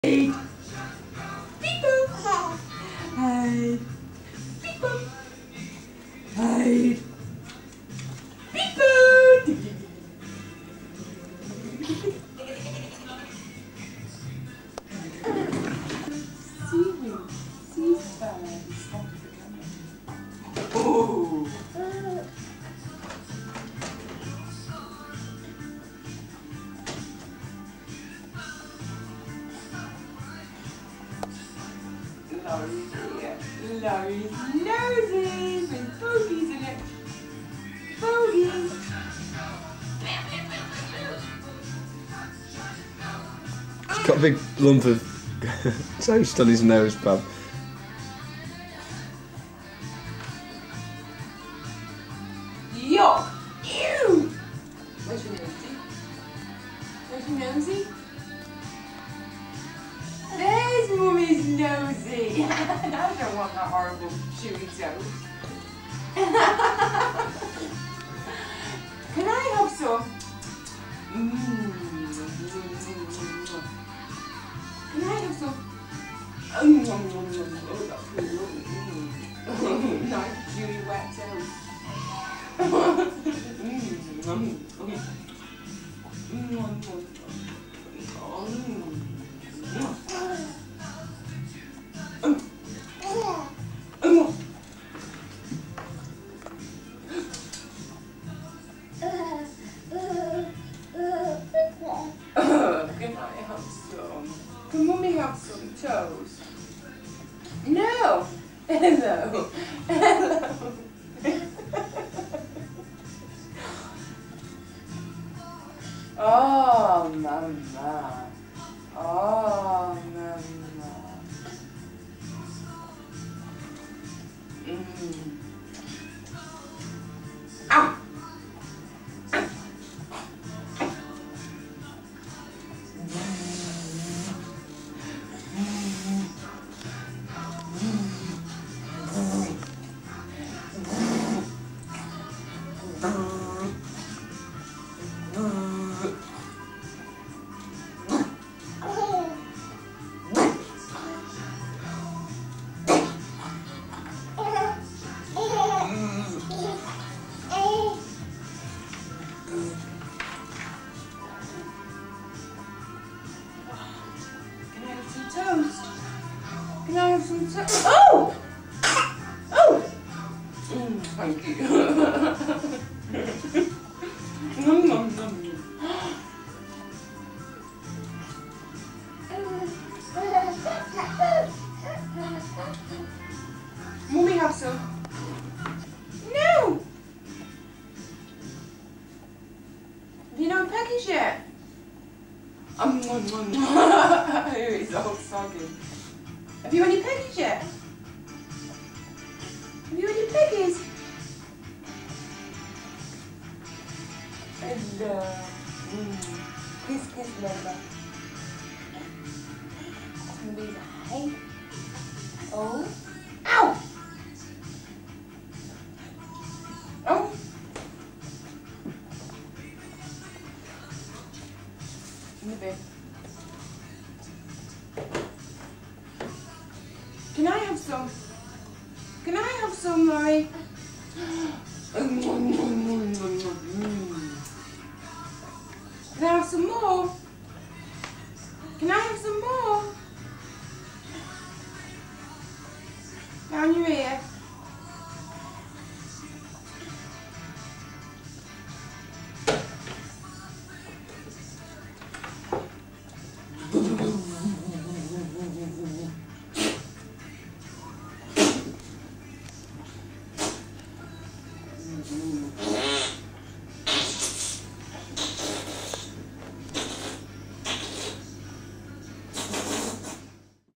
Hey. Beep boop. Hey. Beep boop. Hey. Beep boop. Oh. Lawrie's here. Lawrie's noses with bogies in it. Bogies. He's got a big lump of toast on his nose, Bob. Yuck! Ew! Where's your nosy? Where's your nosy? There's Mummy's nosy! And I don't want that horrible chewy toast. Can I have some? Can I have some? Oh, that's really lovely. Nice chewy wet toast. Can I have some? Can Mummy have some toast? No! Hello! Hello! Oh, Mama. Oh, Mama. Ow! Toast. Can I have some toast? Oh! Oh! Thank you. Nom nom nom. Mummy have some? No! Have you not packaged yet? It's all soggy. Have you any piggies yet? Have you any piggies? Hello. Kiss, kiss, Lola. Somebody's hey. Oh. Ow! Oh. In the bed. Can I have some? Can I have some, Lawrie? Can I have some more? Can I have some more?